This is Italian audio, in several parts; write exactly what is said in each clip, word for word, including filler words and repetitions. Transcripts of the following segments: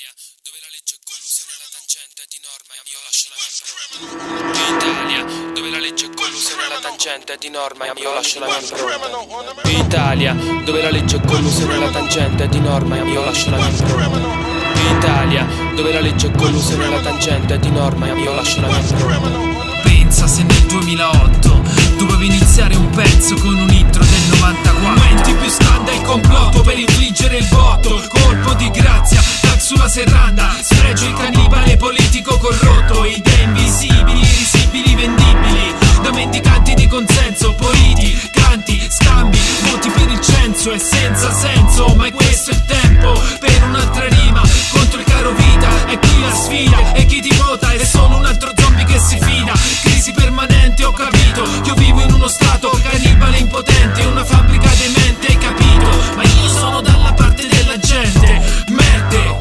Italia, dove la legge è collusa nella tangente di norma, io lascio la mia impronta. Italia, dove la legge è collusa nella tangente di norma, io lascio la mia impronta. Italia, dove la legge è collusa nella tangente di norma, io lascio la mia impronta. Italia, dove la legge è collusa nella tangente di norma, io lascio la mia impronta. Pensa se nel duemilaotto dovevi iniziare un pezzo con un intro del novantaquattro. Momenti più scandal, il complotto per infliggere il voto, colpo di grazia, tag sulla serranda, sfregio il cannibale politico corrotto, idee invisibili, irrisibili, vendibili, da mendicanti di consenso, politi, canti, scambi, voti per il censo e senza senso. Ma è questo il tempo per un'altra rima contro il caro vita, è qui la sfida e chi ti vota è solo un altro zombie che si fida. Crisi permanente, ho capito, io vivo in uno stato cannibale impotente, una fabbrica demente, hai capito? Ma io sono dalla parte della gente, merde.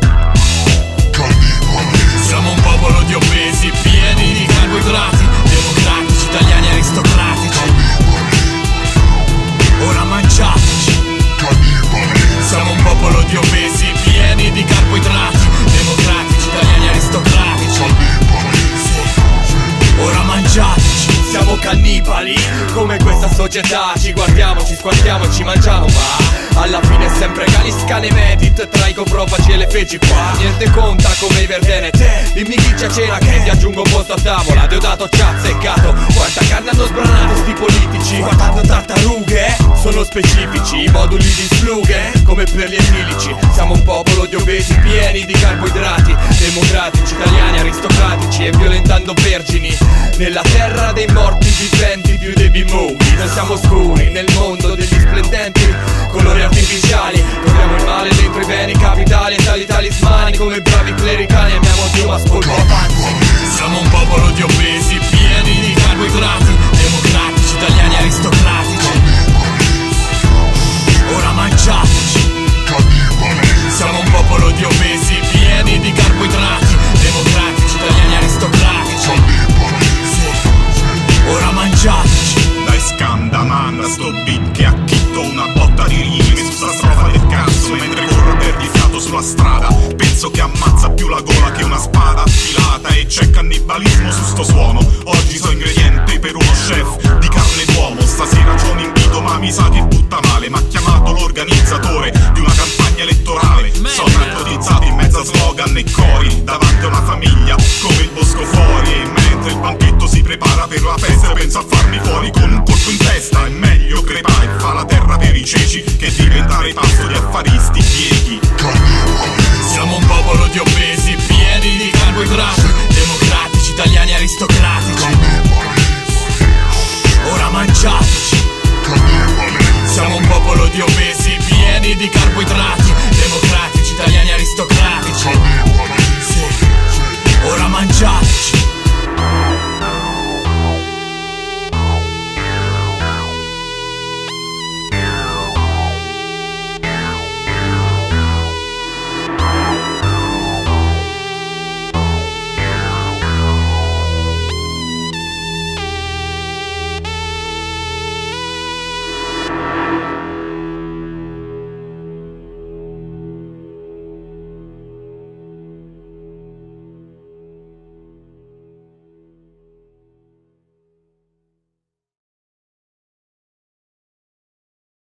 Siamo un popolo di obesi, pieni di carboidrati, democratici, italiani aristocratici. Ora mangiateci. Siamo un popolo di obesi, pieni di carboidrati, democratici, italiani aristocratici. Ora mangiateci. Siamo cannibali, come questa società. Ci guardiamo, ci squartiamo e ci mangiamo, ma alla fine è sempre Calis, cane medit, tra i coprofaci e le feci qua. Niente conta come i verdene te. Dimmi chi c'è cena che ti aggiungo un posto a tavola. Deodato ci ha azzeccato. Quanta carne hanno sbranato sti politici. Guardando tartarughe, sono specifici i moduli di slughe, come per gli etilici. Siamo un popolo di obesi pieni di carboidrati, democratici, italiani aristocratici e violentando vergini. Nella terra dei morti viventi più dei bimoni. Noi siamo scuri nel mondo degli splendenti colori artificiali. Troviamo il male dentro i beni capitali e tali talismani. Come bravi clericali amiamo Dio ma spolvo avanti. Siamo un popolo di obesi pieni di carboidrati, democratici, italiani aristocratici. Ora mangiateci. Siamo un popolo di obesi pieni di carboidrati, democratici, italiani aristocratici. Ora mangiateci. Dai scanda, manda sto beat che acchitto una botta di rime su sta strofa del cazzo mentre corro per di fiato sulla strada. Penso che ammazza più la gola che una spada affilata e c'è cannibalismo su sto suono. Oggi so ingrediente per uno chef di carne d'uomo. Stasera c'ho un invito ma mi sa che butta male. M'ha chiamato l'organizzatore di una campagna elettorale. Sono ipnotizzato in mezzo a slogan e cori davanti a una famiglia come il bosco fuori. E mentre il banchetto si prepara per la festa penso a farmi fuori con un colpo in testa. È meglio crepare e fa la terra per i ceci che diventare pasto